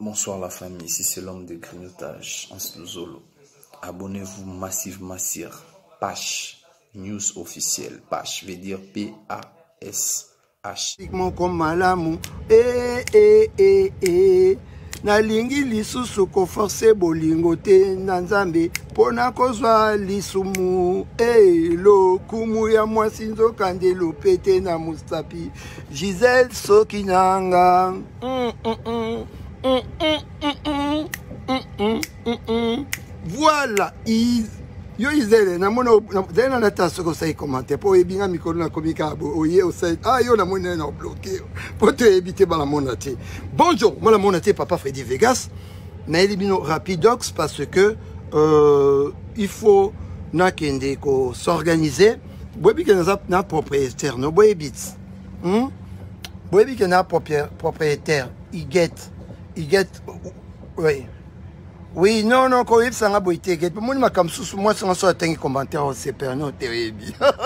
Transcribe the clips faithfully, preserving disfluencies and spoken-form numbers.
Bonsoir la famille, ici c'est l'homme de grignotage, Hans Zolo. Abonnez-vous massivement sur Pache News officiel. Pache veut dire P A S H. Comme malamu, eh eh eh eh. Nalingi lisusu ko force bolingo te nanzambe pona kozwa lisumu eh lo kumu ya mwasi nzokande lopete na mustapi Giselle Sokinanga. Mm, mm, mm. Mm, mm, mm, mm, mm, mm, mm. Voilà, is yo izele na mona na na taso ko sai commenter po ebinga mikolo na komika bo oye o sai ah yo na mona na bloqué po te éviter bala mona te. Bonjour, moi la mona te papa Freddy Vegas. Na elimino rapidox parce que euh, il faut na kende ko s'organiser. Boyebi ke na na propriétaire no boyebit. Hm? Boyebi ke na propriétaire, il get il get oui. Oui, non, non, quand il s'en a boité, moi, je comme sous moi, je suis un commentaire au C P R, non, terrible.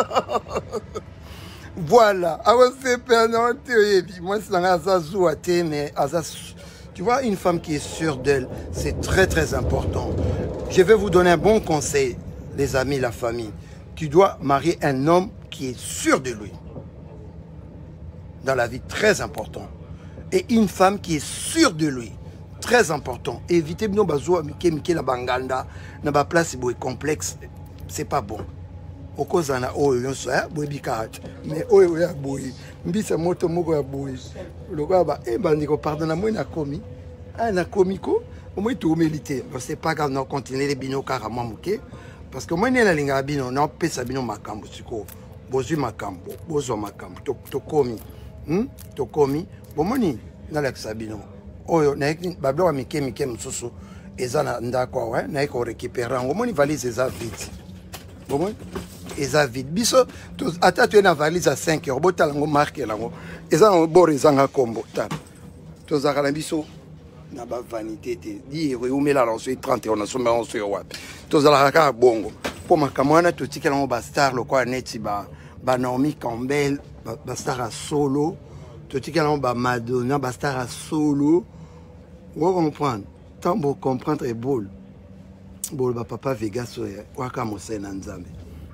Voilà, au C P R, non, terrible. Moi, c'est un azazou à thé, mais azaz. Tu vois, une femme qui est sûre d'elle, c'est très, très important. Je vais vous donner un bon conseil, les amis, la famille. Tu dois marier un homme qui est sûr de lui. Dans la vie, très important. Et une femme qui est sûre de lui. Très important. Évitez de bazoa mike mike na banganda na ba place boy complexe, c'est pas bon. Okozana oyo yonso ya boy bikat. Mais oyo ya boy mbisa moto moko ya boy. Loka ba e bandiko pardon moi na komi. Ah na komiko, au moins tout mérité. C'est pas grave, non continuer les bino carrément muke parce que moi na linga bino na pesa bino makambo siko. Bozu makambo, bozo makambo to to komi. Hm? To komi. Bomoni na la sabino. Oyo na eki bablo mike mike msusu eza na ndako wa na eko récupérer ngo moni valise eza vide bomoni eza vide biso to ata tu na valise à cinq euros botala ngo marque lango eza ngo bor eza nga kombo ta to zakala biso na ba vanité te di reumela la so trente on a so on so wapi to zala ka bongo po makamwana to tikela ngo ba star lo kwa neti ba ba Naomi Campbell ba, ba star a solo to tikela ngo ba Madonna ba star a solo. Vous comprenez? Tant vous comprendre est beau. Bon, bah papa Vegas, waka mose nanzambe.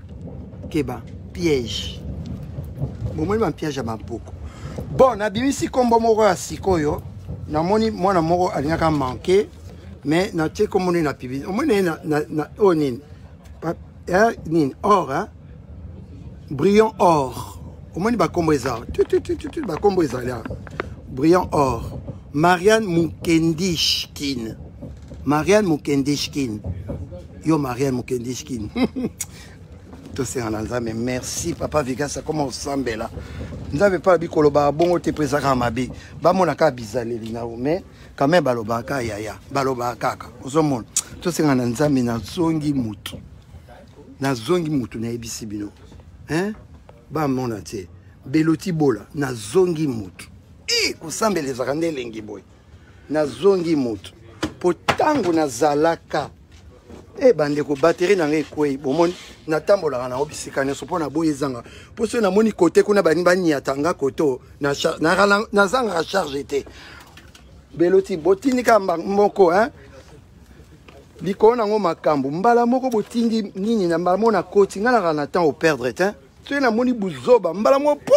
Keba piège. Bon, moi un piège à ma beaucoup. Bon, na bimisi kombo moko ya sikoyo. Na moni mwana moko alingaka manqué, mais na tie komoni na pibi. Au moins na na na onin. Pa nin or hein. Brillant or. Au moins ba kombo eza. Tu tu tu tu ba kombo eza là. Brillant or. Marianne Mukendishkin. Marianne Mukendishkin. Yo Marianne Mukendishkin. Tout c'est en alza, mais merci papa Vegas, ça commence semble là. Vous n'avez pas dit que le bon te présente à ma vie. Ba mon aka bizarre mais quand même baloba ka yaya, baloba kaka. Ozomon. Tout c'est en alza mais na zongi mutu. Na zongi mutu na ebisi bino. Hein? Ba mon ate. Beloti bola na zongi mutu. Eh, kusambe les arande lengi boy. Na zongi mutu. Potango na zalaka. Eh, bande ko batterie na ngai kwei. Bomoni na tambola na obisika ne sopona boye zanga. Poso na moni côté kuna bani bani atanga koto na na na zanga charge été. Beloti botini ka moko hein. Biko na ngo makambo. Mbala moko botindi nini na mbala mona koti ngala na temps au perdre hein. Tu na moni buzoba mbala mo pou.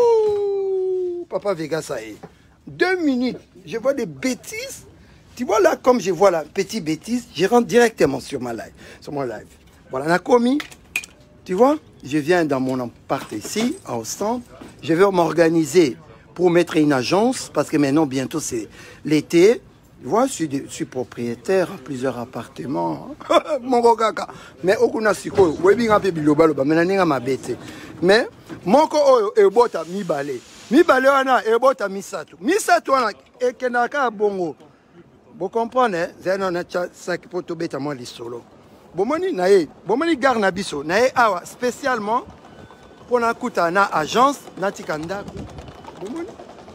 Papa Vegas, ça est. Deux minutes, je vois des bêtises. Tu vois là, comme je vois la petite bêtise, je rentre directement sur ma live, sur mon live. Voilà, on a commis. Tu vois, je viens dans mon appart ici, au stand. Je vais m'organiser pour mettre une agence, parce que maintenant, bientôt, c'est l'été. Tu vois, je suis, de, je suis propriétaire à plusieurs appartements. Mon gars, mais au kuna siko, webi ngape biloba loba, mais n'inga ma bête. Mais mon ko oyo e bota mi balé. Mi balé wana e bota misato. Misato wana e kenaka bongo. Vous comprenez? Zeno na cha sac poto beta moi li solo. Bomoni na e, bomoni gar na biso, na e awa spécialement pour na kuta na agence na tikanda. Bomoni.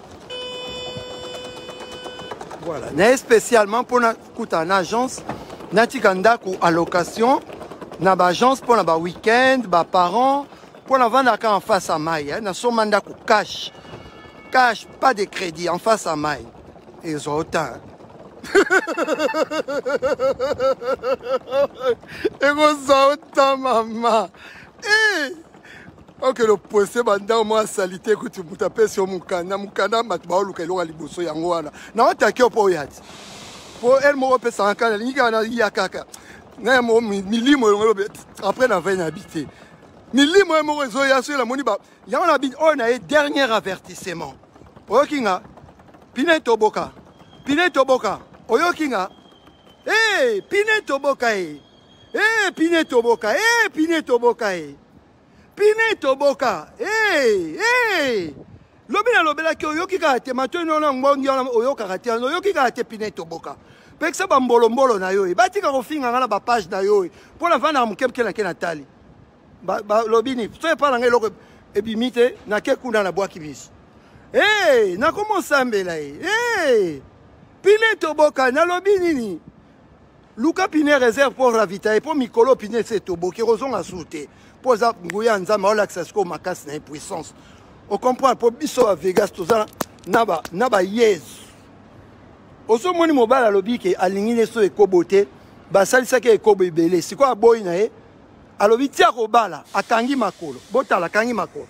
Voilà, na spécialement pour na kuta na agence na tikanda ku allocation na ba agence pour na ba week-end, ba parents pour na vendre en face à maille, hein, na so manda ku cash. Cash, pas de crédit en face à maille. Et ils ont autant. ekozauta mama eh ok le poste banda moi salité que tu muta pesi mukanda mukanda matu baoluka eloko liboso yango wana na otaki opo yati po el mo pesa ankala linga na yakaka na mo milimo ngolo après na vingt habité milimo mo rezo ya sur la moni ba ya on habite on a dernier avertissement okinga Pine Toboka Pine Toboka oyokinga eh Pine Toboka eh eh Pine Toboka eh Pine Toboka eh Pine Toboka eh eh lobi na lobela ki oyokika te matino na ngongi oyoka te oyokika te Pine Toboka peksa ba mbolombolo na yo batika kofinga ngala ba page na yo pour la vana mukepke na kenatali ba lobi ni so pa nga eloko ebimite na ke kuna na bwaki biso eh na komo sambela eh Pine Toboka na lobi nini Luka Pine réserve pour ravitailler pour Mikolo Pine c'est Toboki rozon a sauté pour ça nguya nzama ola ko makas na puissance on comprend pour biso à Vegas tout ça naba naba yes oso moni mobala lobi ke alingine so ekobote basalisa ke ekobo ebele siko aboyi na ye alobi tia ko bala akangi makolo botala akangi makolo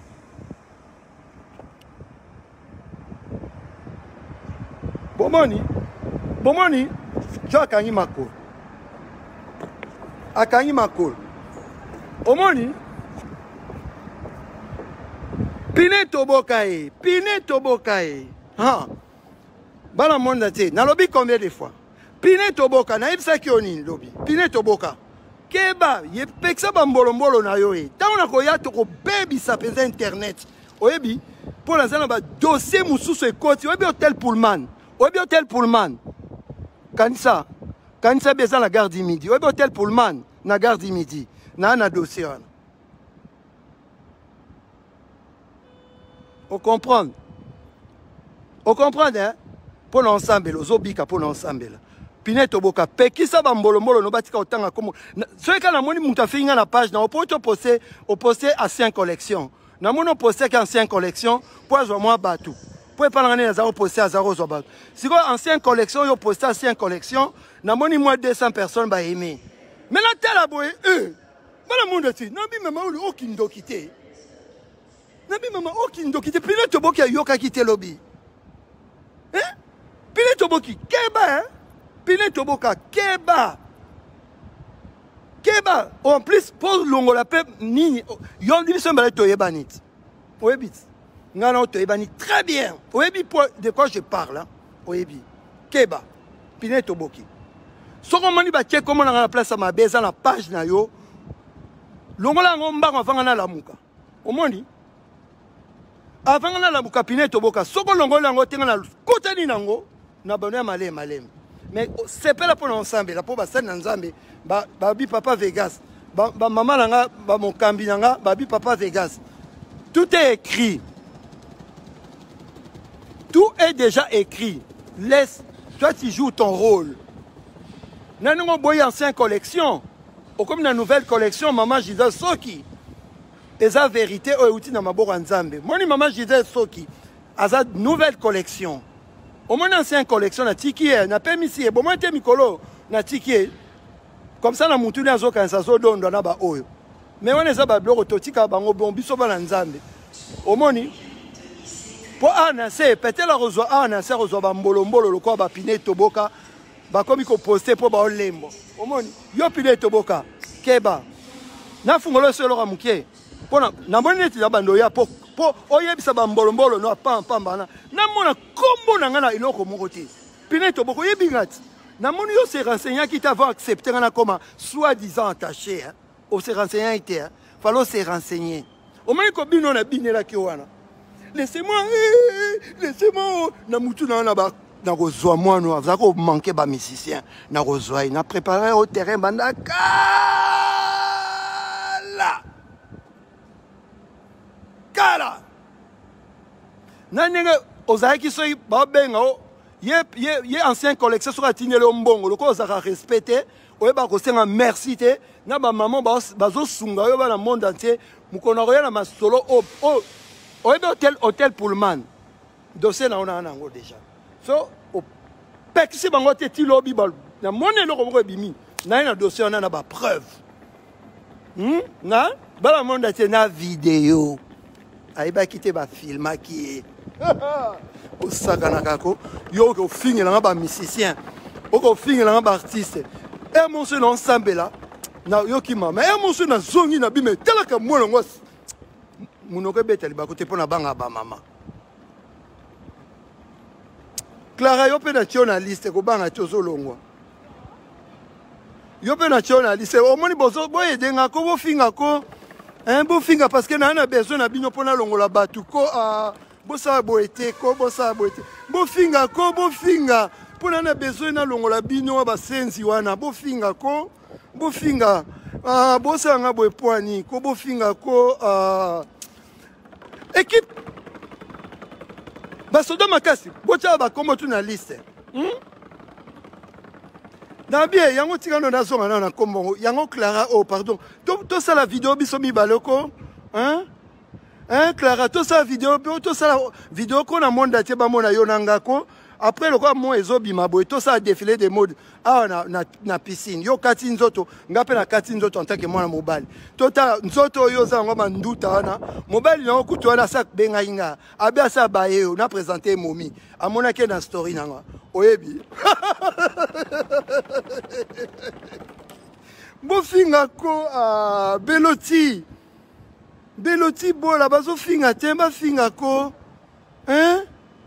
bomoni bomoni jo akangi makolo akangi makolo omoni Pine Toboka e Pine Toboka e ha bana monde te na lobi combien de fois Pine Toboka na ibsa ki oni lobi Pine Toboka keba ye peksa ba mbolombolo na yo e ta ona ko ya to ko baby sa pesa internet oyebi pour la zana ba dossier mususu ekoti oyebi hotel Pullman oyebi hotel Pullman kanisa kanisa beza la gare du midi oyebi hotel Pullman na gare du midi na na dossier wana on comprend on comprend hein pour l'ensemble ozobika pour l'ensemble Pine Toboka pekisa ba mbolombolo no batika otanga comme ce que na moni muta finga na page na opoto poster au poster ancien collection na mono poster qu'ancien collection pour zo moi batu pour parler na za poster à zéro zo batu siko ancien collection yo poster ancien collection na moni moins deux cents personnes ba aimer mais la telle boy euh bala monde ti na bi mama o kindo kité na bi mama o kindo kité Pine Toboka yoka kité lobby hein Pine Toboka keba hein Pine Toboka keba keba en plus pour longola pe nini yon dit ça mbala to yebanit oyebi ngana to yebanit très bien oyebi de quoi je parle hein oyebi keba Pine Toboka soko mani ba che comment na place à ma beza na page na yo longola ngomba ngafanga na lamuka omoni avant na lamuka Pine Toboka soko longola ngo tenga na kotani nango na bana malé malé mais c'est pas là pour ensemble là pour basana nzambe ba babi papa Vegas ba, ba maman nanga ba mon kambi nanga babi papa Vegas tout est écrit tout est déjà écrit laisse toi tu joues ton rôle nanongo boy ancien collection ou comme la nouvelle collection maman Gisèle Soki eza vérité o outi na maboko nzambe moni maman Gisèle Soki aza nouvelle collection au moins ancien collection na tiki na pemisi bon moi te mikolo na tiki comme ça na mutu na zo kansa zo dondo na ba oyo mais on eza ba bloko totika bango bon biso ba nzambe omoni po ana se peut-être la rezo ana se rezo ba mbolombolo lokwa ba Pine Toboka ba komi ko poster po ba olembo omoni yo Pine Toboka keba na fungolo selo ka mukie pona na moneti ya bando ya po po oyebisa ba mbolombolo no pa pamba na na mona kombo na ngana iloko moko te Pine Toboka yebi ngati na moni yo se renseignant qui t'avait accepté ngana comme soi-disant attaché hein au se renseignant était hein fallait se renseigner au moins ko bino na binela ki wana laissez-moi laissez-moi na mutu na na ba na kozwa moi no za ko manquer ba musicien na kozwa na préparer au terrain bandaka la kala nanenga ozaki soyi ba benga o ye ye ye ancien collection sur atinele mbongo loko ozaka respecter oyeba ko senga merci te na ba maman bazo sunga yo ba na monde entier mukona roya na masolo o o oyeba hotel hotel Pullman dossier na ona nango déjà so pekisi bango te ti lobi ba na moni eloko moko ebimi na na dossier wana na ba preuve hmm na bala monde te na vidéo aiba kite ba filma ki o sakana kako yo ko fingela ba musicien o ko fingela ba artiste e mon se non sambela na yo ki mama e mon se na zongi na bime telaka mwana ngos munoko betali ba kote pona banga ba mama Clara yo pe na journaliste ko banga tiozo longwa yo pe na journaliste o moni bozo boye denga ko bo finga ko hein bo finga parce que na na besoin na bino pona longola batu ko a bo sa boete ko bo sa boete bo finga ko bo finga pona na besoin na longola bino ba senzi wana bo finga ko bo finga ah bo sa nga boe poani ko bo finga ko ah équipe basoda makasi bocha ba komo tu na liste hmm? Na bien yango tikano na zonga na kombo yango Clara oh pardon to to ça la vidéo biso mi baloko hein hein Clara to ça vidéo to ça la vidéo ko na monde atie ba mona yo nangako après le quoi mo ezobima boy to ça défilé de mode ah na na, na piscine yo kati nzoto ngape na kati nzoto en tant que mwana mobali to ta nzoto yo za ngoma nduta wana mobali na kutu wana sa benga inga abe sa baye na présenter momi amona ke na story nanga oyebi bo finga ko a beloti beloti bola bazo finga temba finga ko hein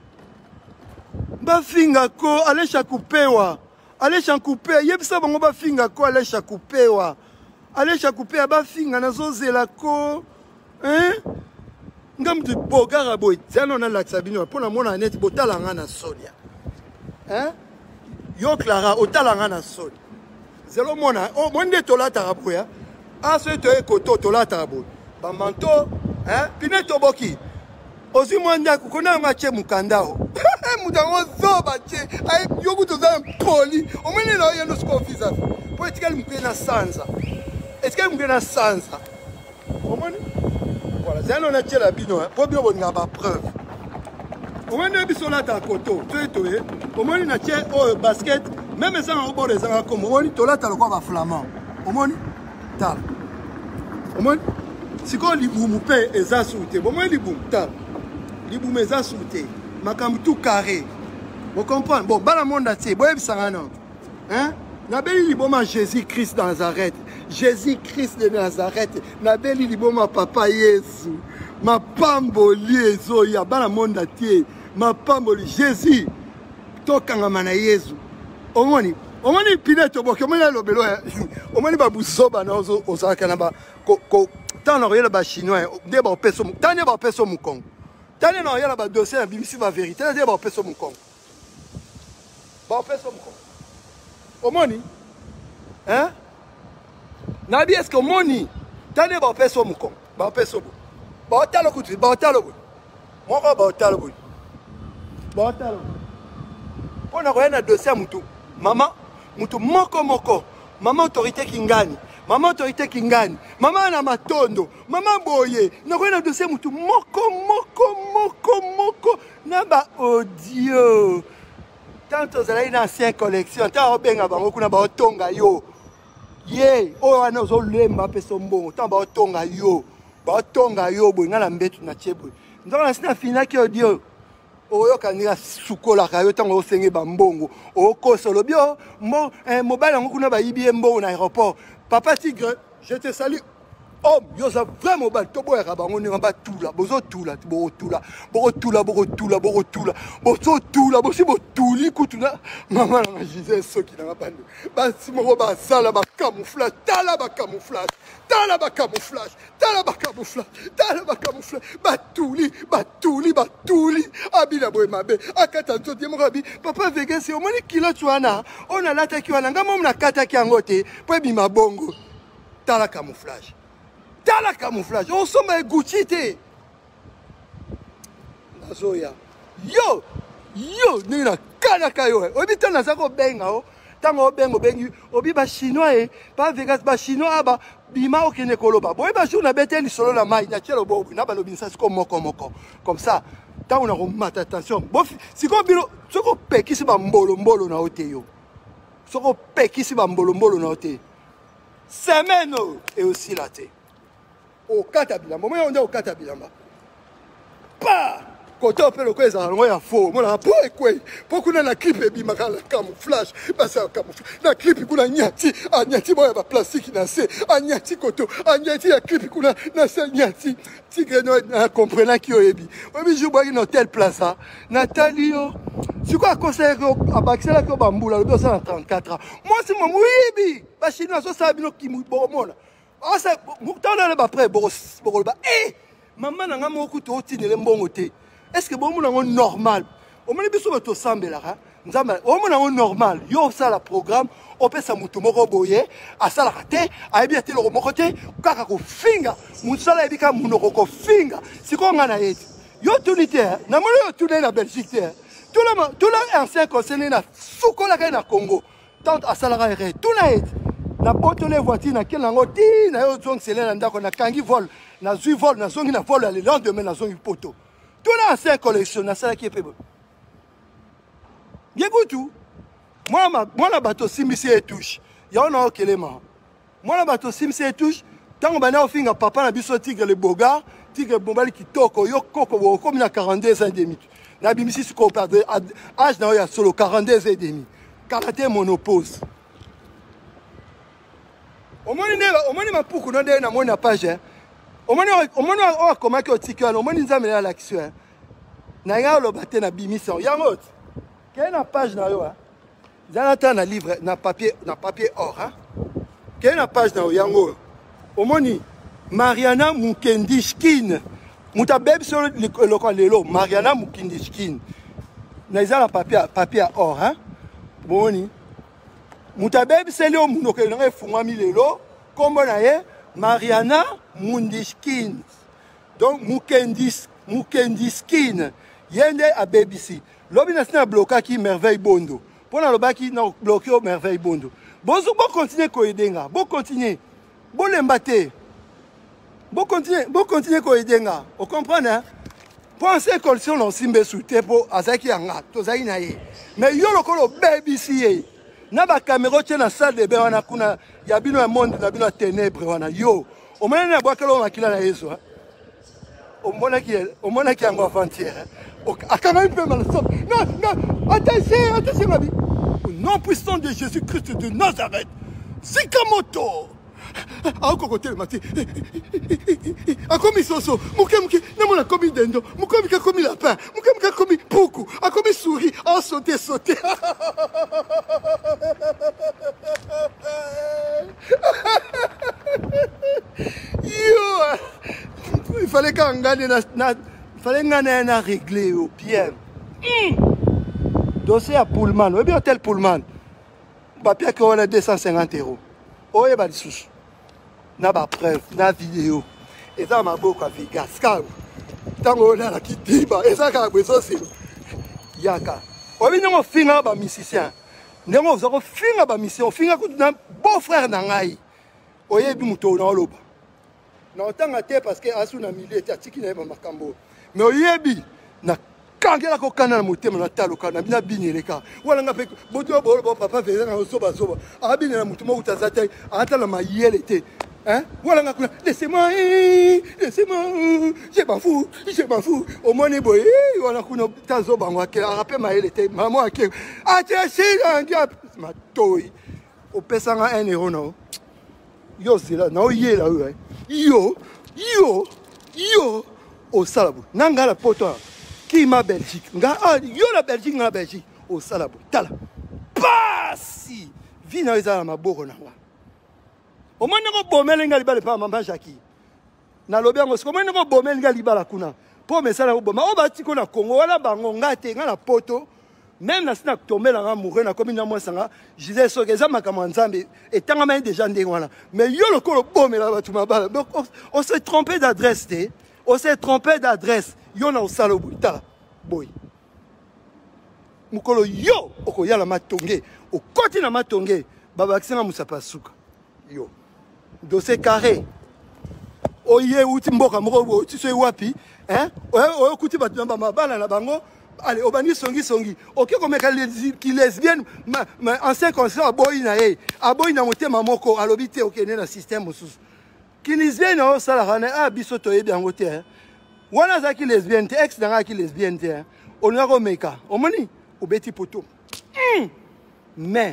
ba finga ko alesha kupewa alesha kupewa yebisa bango ba finga ko alesha kupewa alesha kupewa ba finga nazo zela ko hein ngam de bogara boy tano na laksabino pona mona net botalanga na Sonia hein yo Clara otalanga na Sonia zelo mona o monde tolata raboya aso to ekoto tolata rabo ba manto hein pineto boki ozi mwanda kukona ngache mukandao mudango zoba che ay yogu to za poli omene lo yeno skofisa po etikali mkwena sanza etikali mkwena sanza omone voilà zano na tela bino po bio boninga ba preuve omene bisola ta koto to etoye omone na che o basket même ça en bord ezanga comme omone tolata lokwa ba flamand omone ta omone siko libumu pe eza soute omone libumu ta libumu eza soute makambu tout carré vous comprenez bon bala monde atie boye bisanga non hein na beli liboma Jésus Christ de Nazareth Jésus Christ de Nazareth na beli liboma papa Yesu ma pamboli ezo ya bala monde atie ma pamboli Jésus tokanga mana Yesu omoni omoni pineto boke omoni lobelo omoni babusoba na ozo osaka na ba ko ko tano yela ba chinois de ba peso tane ba peso mukongo tane na yela ba dossier na bimisi ba vérité de ba peso mukongo ba peso mukongo omoni hein na bi est-ce que omoni tane ba peso mukongo ba peso ba talo kutu ba talo moko ba talo ba talo pona ko na dossier mutu mama mutu moko moko mama autorité kingani mama autorité kingani mama na matondo mama boye na ko na dossier mutu moko moko moko moko na ba audio tanto zala na ancien collection ta obenga bango kuna ba otonga yo ye o wana zo lemba peso mbongo ta ba otonga yo ba otonga yo boye ngala mbetu na chebo ndona sina fina ki audio oyo kanira sukola kayo tango osenge bambongo okoso lobio mo mobile ngo kuna ba yibi mbongo na aéroport papa tigre je te salue homme yo za vraiment ba to boya bango ni ba tula bozo tula bo tula bo tula bo tula bo tula bo so tula bo si bo tuli kutuna mama na Jesus soki na bande ba si mo ba sala ba camouflage tala ba camouflage tala ba camouflage tala ba camouflage tala ba camouflage ba tuli ba tuli ba tuli abila boy mabe akata nzoti mo rabi papa vegese o moni kilo twana ona lata ki wana ngamo na kata ki angote po bi mabongo tala camouflage tala camouflage on soma Gucci te nazoya yo yo nina kana kayo obita na zako benga o tango bengo bengi obi ba chinois e ba vegas ba chinois aba bima okene koloba boy ba jour na beteli solo na mai na chelo bobu na ba lobinsa ko moko moko comme ça tant on a remonté attention si qu'on bino ce qu'on paie qui se va mbolo mbolo na oteyo ce qu'on paie qui se va mbolo mbolo na oteyo semaine et aussi la té au katabilamba moi on est au katabilamba pas côté on peut le quoi ça on est faux moi la pour quoi pour qu'on a la clip et bimaka la camouflage parce que camouflage la clip qu'on a nyati a nyati moi ba plastique na c'est a nyati koto a nyati la clip qu'on a na c'est nyati tigre no na comprenant qui oyebi obi je bois une hôtel place Nathalie c'est quoi conseil à baxela ko bambula le deux cent trente-quatre ans moi c'est mon oyebi ba chinois so ça bino ki mu bomona ah ça tant dans le ba près boros boros ba eh maman na ngamo ko to tinele mbongo te. Est-ce que bon mon normal au moins biso bato sambela ha nzamba au moins normal yo ça la programme on peut ça mutu moko boye asala kate ayebi ate lo moko te kaka ko finga musala ebika munoko ko finga siko ngana yeti yo tunité na mona yo tuné na Belgique te tout le tout le ancien concerné na sukola ka na Congo tant asala ka re tout na yeti na botole voiture na kelango ti na yo zong selena ndako na kangi vol na zui vol na zongi na vol le lendemain na zongi poto. Tout l'ancien collection, c'est ça qui est fait. Bien tout. Moi, moi, la bateau simisi et touche. Il y a un autre élément. Moi, la bateau simisi et touche. Tant qu'on a fait un papa, na biso tigre le boga, tigre bombali qui toko, yo koko, comme il y a quarante-deux ans et demi. Na bimisi su ko perdre âge na yo solo quarante-deux ans et demi. Karaté monopause. Au moins, au moins, ma poukou non de na mo na page. Au moins, au moins, on a comment que tu as au moins nous amener à l'action. N'a le batté na bimison. Y'a autre. Quelle na page na yo hein. Zanata na livre na papier na papier or hein. Quelle na page na yo yango. Au moins Mariana Mukendishkin. Muta beb sur le local lelo Mariana Mukendishkin. Na za na papier papier or hein. Boni. Muta beb c'est le munoko na fungwa milelo kombo na ye Mariana Mundishkin. Donc Mukendis Mukendiskin. Yende a B B C. Lobi na sina bloqué qui merveille bondo. Pour na loba qui na bloqué au merveille bondo. Bonzo bon continuer ko edenga. Bon continuer. Bon l'embate. Bon continuer, bon continuer ko edenga. Vous comprenez hein? Pensez que si on simbe sous tepo azaki anga tozai na ye. Mais yo lokolo B B C. Na ba caméra tient na salle de bain wana kuna ya bino ya monde na bino ya ténèbres wana yo. O mona na bwa kalo makila na Yesu. O mona ki o mona ki yango avant-hier. O akanga un peu mal stop. Non non, attention, attention ma vie. Au nom puissant de Jésus-Christ de Nazareth. Sikamoto. A kokote le mati. A komi soso, muke muke, na mona komi dendo, muke muke komi lapin, muke muke komi poukou, a komi souris, a sauté sauté. Yo, il fallait qu'on gagne na, na il fallait qu'on na régler au bien. Mm. Dossier à Pullman, oui bien hôtel Pullman. Papier qui a deux cent cinquante euros. Oye ba dissous. Na ba preuve, na vidéo. Et ça m'a beaucoup à Vegas. Tango na la kitiba, et ça ka beso c'est yaka. Obi non finga ba musicien. Ndemo vous finga ba mission, finga ko na beau frère na ngai. Oye bi muto na loba. Na tanga te parce que asu na milieu ta tiki na ba makambo. Mais oyebi na kangela ko kana na motema na talo kana bina bineleka. Wala nga pe boto bo papa veza na soba soba. Abine na muto mo utazata ata na mayele te. Hein? Voilà, laissez-moi, laissez-moi, je m'en fous, je m'en fous. Au moins, il boy, voilà, qu'on a tazo bangwa, qui a rappelé ma était maman qui a attaché un gap, ma toy. Au pesanga un euro, non? Yo, c'est là, non, yé là, yo, yo, yo, au salabou, nanga la poto, qui m'a Belgique, nga, yo la Belgique, nga la Belgique, au salabou, tala, passi, vina isa ma borona. Au moins, nous avons bomé les galibales par maman Jackie. Na lobi ango, comment nous avons bomé les galibales kuna? Pour me ça la bomba. On va dire qu'on a Congo, wala bangonga te, ngala poto. Même la sina tombé la mourir na comme une mois sanga. Je disais so geza makamanzambe et tant même déjà ndé wala. Mais yo le kolo bomé là tu m'abala. Donc on s'est trompé d'adresse té. On s'est trompé d'adresse. Yo na osalo buta. Boy. Mukolo yo okoya la matonge. Au côté na matonge. Baba ksenga musapa suka. Yo. Dossier carré. Oye uti mboka moko tu sais wapi hein oyo kuti bato na mabala na bango allez obani songi songi OK comme qui lesbienne ancien conseiller aboyi na ye aboyi na motema moko alobi te OK ne na système mosusu qui lesbienne o sala kana a biso to yebi yango te wana za ki lesbienne te ex na ki lesbienne te on a romeka omoni obeti poto mais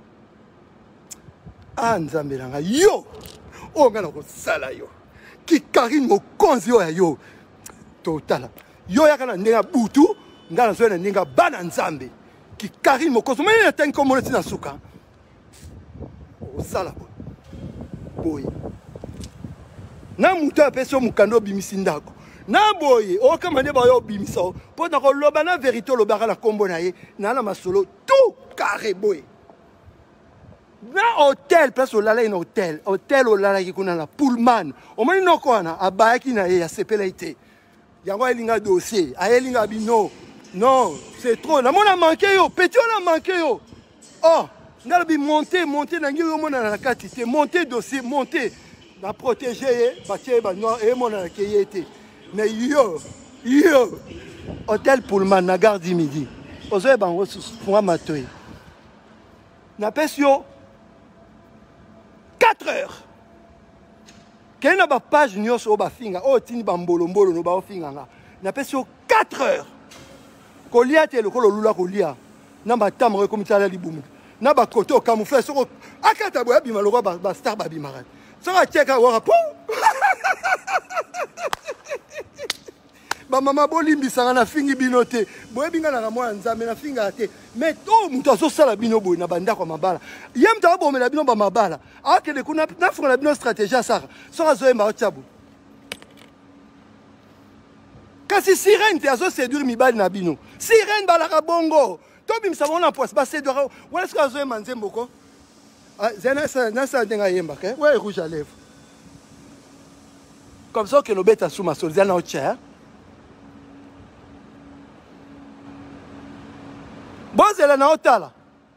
ah nzambe nga yo o ngana ko sala yo ki Karine Mokonzi yo yo total yo yakana ndenga butu ngana so na ndenga bana nzambe ki Karine Mokonzi mais na tanko mo na suka o sala boy na mutu apeso mukando bimisi ndako na boye o kama ne ba yo bimisa po na ko loba na vérité lobaka la kombo na ye na na masolo tout carré boy na hôtel place au lala in hôtel hôtel au lala ki kuna na Pullman o mani no kona abayaki na ye ya sepelaité yango elinga dossier ayelinga bino non c'est trop na mona manqué yo petit on a manqué yo oh ngala bi monter monter na ngi yo mona na kati te monter dossier monter na protéger ba tie ba no e mona ke yete mais yo yo hôtel Pullman na gare du Midi ozoe bango pour matoy na pesio quatre heures. Quelle est la page nyos au bafinga? Oh, tini bambolo mbolo no ba finga nga. Na pesio quatre heures. Kolia te le kolo lula kolia. Na ba tamre comme ça la libumu. Na ba koto camouflage so akata boya bima lo ba ba star ba bimara. So a cheka wa po. Ba mama bolimbi sanga na fingi binote. Boye binga na mwa nzambe na finga te. Mais to muto so sala bino boy na banda kwa mabala. Yem ta bo mela bino ba mabala. Ake de kuna na fona bino stratégie ça. So azoe ma ochabu. Kasi sirène te azo séduire mi bali na bino. Sirène balaka bongo. To bim sa mona poisse ba séduire. Wala ce azoe manze mboko. Ah zena sa na sa denga yemba ke. Ouais rouge à lèvres. Comme ça que l'obeta sous ma solzia na ocha. Bozela na otala.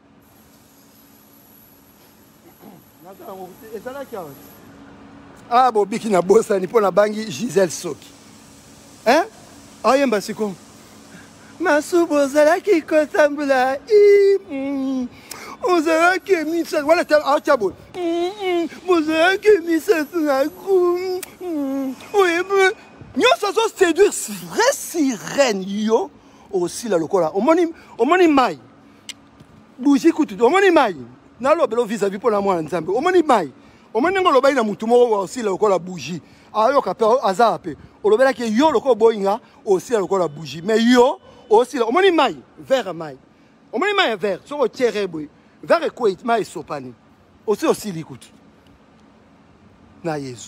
Ah bo biki na bosa ni pona bangi Gisèle Soki. Hein? Ayemba siko. Masu bozela ki kotambula i. Ozela ki misa wala ta achabo. Bozela ki misa na ku. Oui, nyo so so séduire vrai sirène yo. Aussi la lokola omoni omoni mai bougie kutu omoni mai na lobelo vis-à-vis pour la moi nzambe omoni mai omoni ngolo bai na mutu mo aussi la lokola bougie ayo ka pe azar pe olobela ke yo loko boinga aussi la lokola bougie mais yo aussi omoni mai vert mai omoni mai vert so ko tiere boy vert ko it mai sopani aussi aussi likutu na Yesu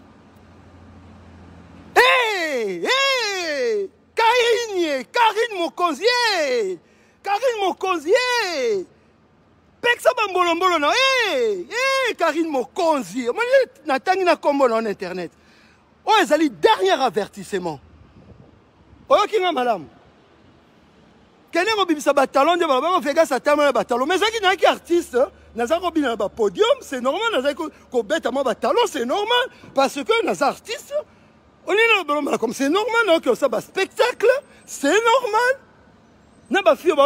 hey hey Karine, Karine Mokonzi, Karine Mokonzi, Peksa bambolo na, eh, eh, Karine Mokonzi, moi natangi na kombo na internet. Oh, ezali dernier avertissement. Oh, kinga malamu. Kene ko bibisa batalon de baba vega sa tama batalon, mais ça qui na ki artiste, naza ko bina ba podium, c'est normal, naza ko ko beta ma batalon, c'est normal parce que naza artiste. On est là, comme c'est normal, non, que ça va spectacle, c'est normal. C'est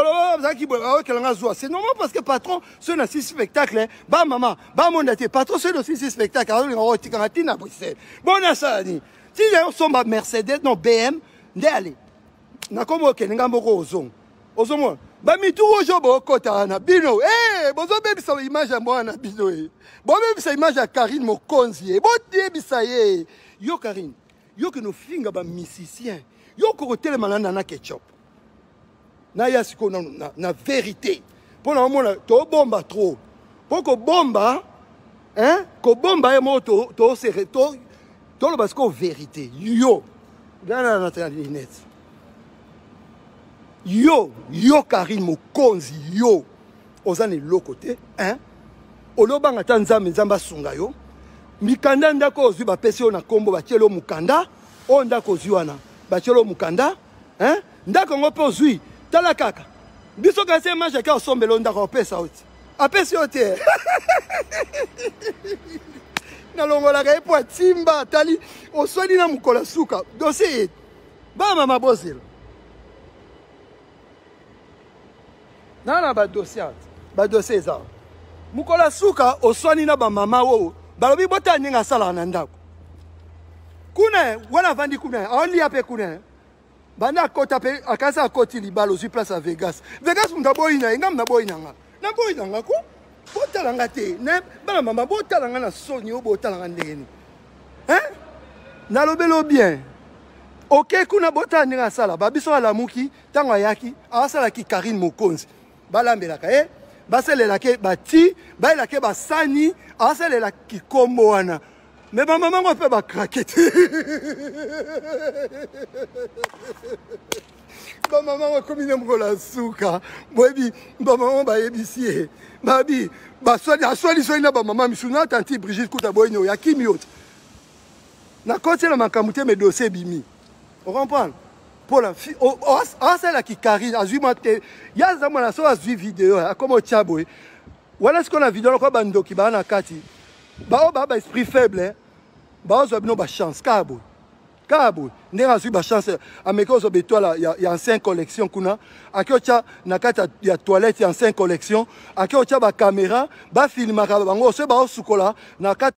normal parce que patron, ce n'est pas spectacle. Bah maman, bah mon date, patron, ce n'est pas spectacle. Bon, ça, si ils sont Mercedes, non, B M, d'aller. Na comme que n'importe quoi aux hommes. Aux hommes, bah mi tout au jour, bon, kota na bino. Eh, bon, ça même ça image à moi na bino. Bon, même ça image à Karine Mokonzi. Bon, début ça y est. Yo Karine. Yo que nos finga ba musicien yo ko tele malanda na ketchup na ya siko na, na, na vérité pour na mona to bomba trop pour ko bomba hein ko bomba e moto to se to to lo basko vérité yo dana na internet yo yo Karine Mokonzi yo ozane lokote hein olobanga tanzambe nzamba sunga yo mikanda ndako ozwi ba pesi na kombo ba tielo mukanda o ndako ozwi wana ba tielo mukanda hein ndako ngope ozwi tala kaka biso ka se maje ka osombelo ndako opesa oti apesi ote na longola ka epo timba tali oswadi na mukola suka dossier ba mama bozela nana ba dossier ba dossier eza mukola suka oswani na ba mama wo balobi bota ninga sala na ndako kuna wana vandi kuna only ape kuna bana kota pe akasa akoti libalo zu place à Vegas Vegas mtaboyina inga mnaboyina nga na boyina nga ko bota nga te ne bana mama bota nga na soni o bota nga ndeni hein na lobelo bien ok kuna bota ninga sala babiso ala muki tango yaki asala ki Karine Mokonzi balambelaka eh baselelaka bati baelaka basani aselelaka kikombo wana me bamama ngo mpe bakrake te bamama ngo komi ne mokola suka boyebi bamama bayebisi ye babi baswali aswali swali na bamama misu na tanti Brigitte kuta boyini oyo akimi yote nakotiela makambo te me dossier ebimi o comprendre pour la fille asala ki Karine azwi mwa te yaza mwana so azwi video akoma otia boye wana siko na video loko bandoki baa na kati bao baa ba esprit faible baozwa bino bachance kaka boye kaka boye ndenge azwi bachance ameki ozwa betoile ya ancien collection kuna aki otya na kati ya toilette ya ancien collection aki otya bacaméra bafilmaka bango so baosukola na kati